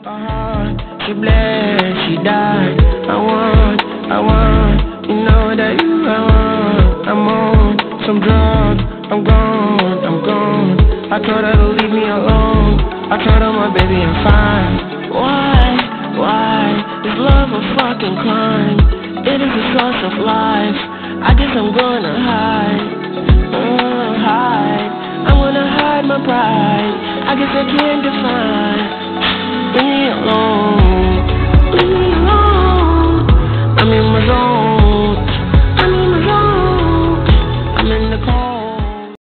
She bled, she died. I want, you know that you I want. I'm on some drugs, I'm gone. I told her to leave me alone. I told her my baby I'm fine. Why? Is love a fucking crime? It is a source of life. I guess I'm gonna hide. I'm gonna hide my pride. I guess I can't define